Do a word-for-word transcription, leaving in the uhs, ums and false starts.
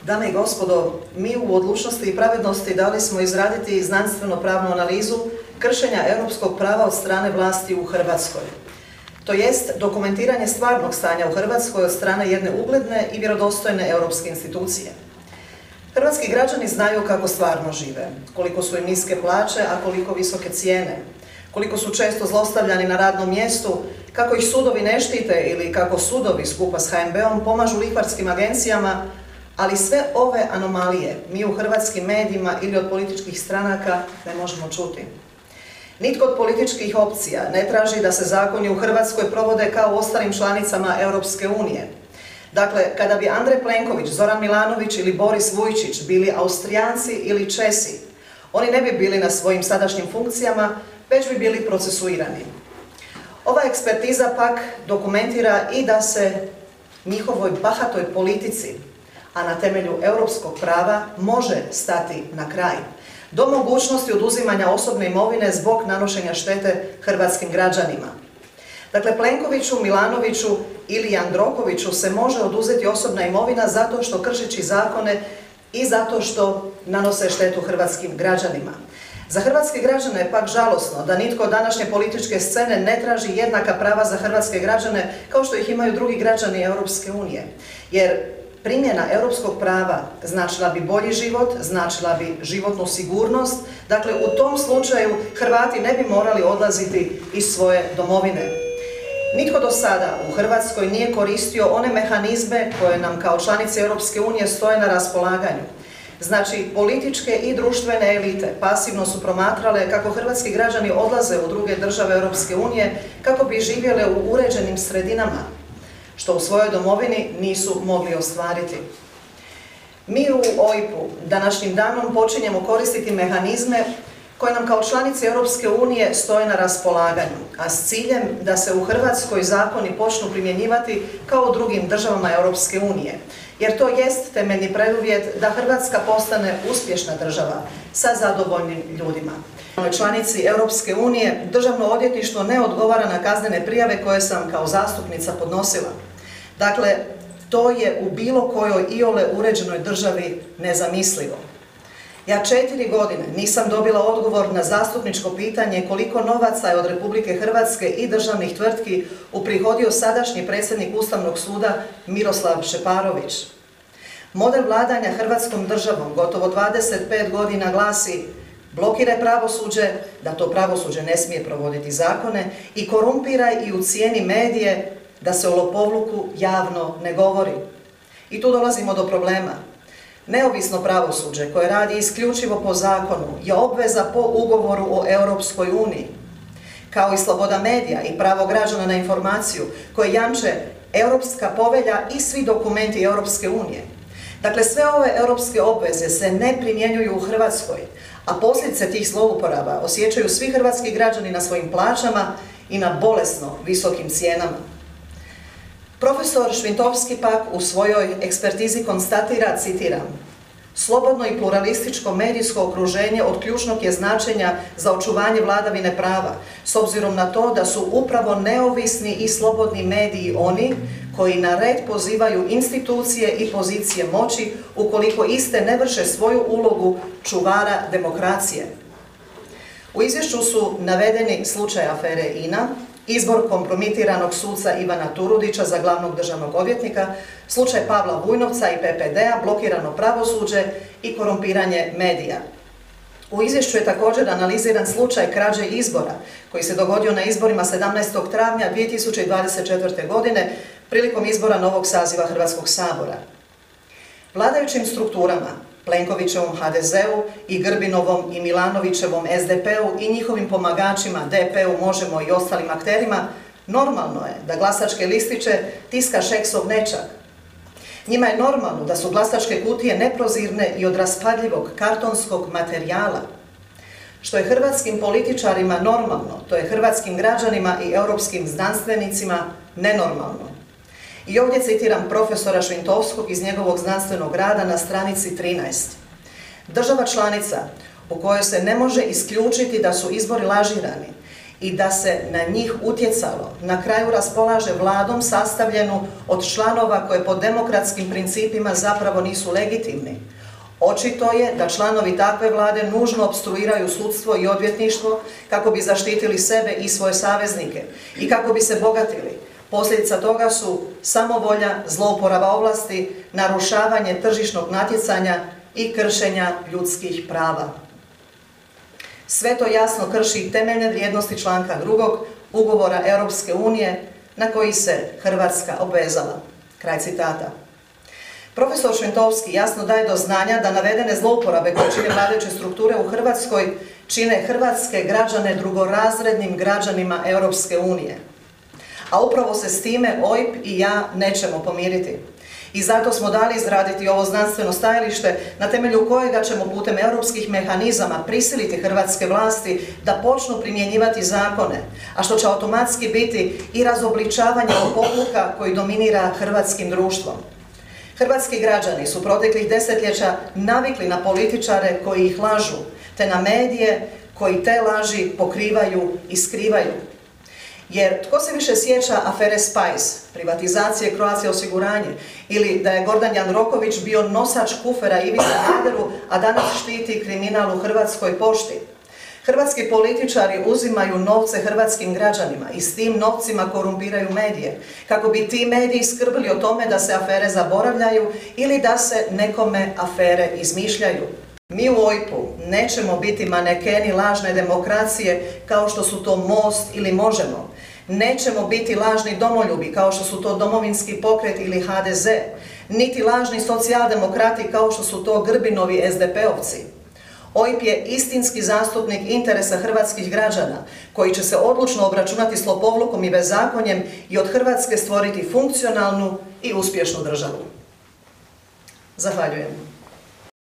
Dame i gospodo, mi u Odlučnosti i pravednosti dali smo izraditi znanstveno-pravnu analizu kršenja europskog prava od strane vlasti u Hrvatskoj. To jest dokumentiranje stvarnog stanja u Hrvatskoj od strane jedne ugledne i vjerodostojne europske institucije. Hrvatski građani znaju kako stvarno žive, koliko su im niske plaće, a koliko visoke cijene, koliko su često zlostavljani na radnom mjestu, kako ih sudovi ne štite ili kako sudovi skupa s H N B-om pomažu lihvarskim agencijama, ali sve ove anomalije mi u hrvatskim medijima ili od političkih stranaka ne možemo čuti. Nitko od političkih opcija ne traži da se zakoni u Hrvatskoj provode kao u ostalim članicama Europske unije. Dakle, kada bi Andrej Plenković, Zoran Milanović ili Boris Vujčić bili Austrijanci ili Česi, oni ne bi bili na svojim sadašnjim funkcijama, već bi bili procesuirani. Ova ekspertiza pak dokumentira i da se njihovoj bahatoj politici, a na temelju europskog prava, može stati na kraj, do mogućnosti oduzimanja osobne imovine zbog nanošenja štete hrvatskim građanima. Dakle, Plenkoviću, Milanoviću ili Jandrokoviću se može oduzeti osobna imovina zato što kršeći zakone i zato što nanose štetu hrvatskim građanima. Za hrvatske građane je pak žalosno da nitko od današnje političke scene ne traži jednaka prava za hrvatske građane kao što ih imaju drugi građani Europske unije. Jer primjena europskog prava značila bi bolji život, značila bi životnu sigurnost, dakle u tom slučaju Hrvati ne bi morali odlaziti iz svoje domovine. Nitko do sada u Hrvatskoj nije koristio one mehanizme koje nam kao članice Europske unije stoje na raspolaganju. Znači, političke i društvene elite pasivno su promatrale kako hrvatski građani odlaze u druge države Europske unije kako bi živjele u uređenim sredinama, što u svojoj domovini nisu mogli ostvariti. Mi u O I P-u današnjim danom počinjemo koristiti mehanizme koje nam kao članice Europske unije stoje na raspolaganju, a s ciljem da se u Hrvatskoj zakoni počnu primjenjivati kao u drugim državama Europske unije, jer to jest temeljni preduvjet da Hrvatska postane uspješna država sa zadovoljnim ljudima. U članici Europske unije Državno odvjetništvo ne odgovara na kaznene prijave koje sam kao zastupnica podnosila. Dakle, to je u bilo kojoj iole uređenoj državi nezamislivo. Ja četiri godine nisam dobila odgovor na zastupničko pitanje koliko novaca je od Republike Hrvatske i državnih tvrtki uprihodio sadašnji predsjednik Ustavnog suda Miroslav Šeparović. Model vladanja Hrvatskom državom gotovo dvadeset pet godina glasi: blokiraj pravosuđe, da to pravosuđe ne smije provoditi zakone, i korumpiraj i ucijeni medije, da se o lopovluku javno ne govori. I tu dolazimo do problema. Neovisno pravosuđe koje radi isključivo po zakonu je obveza po ugovoru o Europskoj uniji, kao i sloboda medija i pravo građana na informaciju koje jamče Europska povelja i svi dokumenti Europske unije. Dakle, sve ove europske obveze se ne primjenjuju u Hrvatskoj, a posljedice tih zlouporaba osjećaju svi hrvatski građani na svojim plaćama i na bolesno visokim cijenama. Profesor Švintovski pak u svojoj ekspertizi konstatira, citiram: slobodno i pluralističko medijsko okruženje od ključnog je značenja za očuvanje vladavine prava, s obzirom na to da su upravo neovisni i slobodni mediji oni koji na red pozivaju institucije i pozicije moći ukoliko iste ne vrše svoju ulogu čuvara demokracije. U izvješću su navedeni slučaj afere I N A, izbor kompromitiranog suca Ivana Turudića za glavnog državnog odvjetnika, slučaj Pavla Vujnovca i P P D-a, blokirano pravosuđe i korumpiranje medija. U izvješću je također analiziran slučaj krađe izbora koji se dogodio na izborima sedamnaestog travnja dvije tisuće dvadeset četvrte. godine prilikom izbora novog saziva Hrvatskog sabora. Vladajućim strukturama, Plenkovićevom H D Z-u i Grbinovom i Milanovićevom S D P-u i njihovim pomagačima D P-u, Možemo i ostalim akterima, normalno je da glasačke listiće tiska Šeksov nećak. Njima je normalno da su glasačke kutije neprozirne i od raspadljivog kartonskog materijala. Što je hrvatskim političarima normalno, to je hrvatskim građanima i europskim znanstvenicima nenormalno. I ovdje citiram profesora Švintovskog iz njegovog znanstvenog rada na stranici trinaest. Država članica u kojoj se ne može isključiti da su izbori lažirani i da se na njih utjecalo, na kraju raspolaže vladom sastavljenu od članova koje po demokratskim principima zapravo nisu legitimni. Očito je da članovi takve vlade nužno opstruiraju sudstvo i odvjetništvo kako bi zaštitili sebe i svoje saveznike i kako bi se bogatili. Posljedica toga su samovolja, zlouporaba ovlasti, narušavanje tržišnog natjecanja i kršenja ljudskih prava. Sve to jasno krši temeljne vrijednosti članka drugog ugovora Europske unije na koji se Hrvatska obvezala. Kraj citata. Profesor Šventovski jasno daje do znanja da navedene zlouporabe koje čine vladajuće strukture u Hrvatskoj čine hrvatske građane drugorazrednim građanima Europske unije. A upravo se s time O I P i ja nećemo pomiriti. I zato smo dali izraditi ovo znanstveno stajalište na temelju kojega ćemo putem europskih mehanizama prisiliti hrvatske vlasti da počnu primjenjivati zakone, a što će automatski biti i razobličavanje lopovluka koji dominira hrvatskim društvom. Hrvatski građani su proteklih desetljeća navikli na političare koji ih lažu, te na medije koji te laži pokrivaju i skrivaju. Jer tko se više sjeća afere Spice, privatizacije Croatia osiguranje, ili da je Gordan Jandroković bio nosač kufera Ivi Sanaderu, a danas štiti kriminal u Hrvatskoj pošti. Hrvatski političari uzimaju novce hrvatskim građanima i s tim novcima korumpiraju medije, kako bi ti mediji skrbili o tome da se afere zaboravljaju ili da se nekome afere izmišljaju. Mi u O I P-u nećemo biti manekeni lažne demokracije kao što su to Most ili Možemo. Nećemo biti lažni domoljubi kao što su to Domovinski pokret ili H D Z, niti lažni socijaldemokrati kao što su to Grbinovi S D P-ovci. O I P je istinski zastupnik interesa hrvatskih građana, koji će se odlučno obračunati s lopovlukom i bezakonjem i od Hrvatske stvoriti funkcionalnu i uspješnu državu. Zahvaljujem.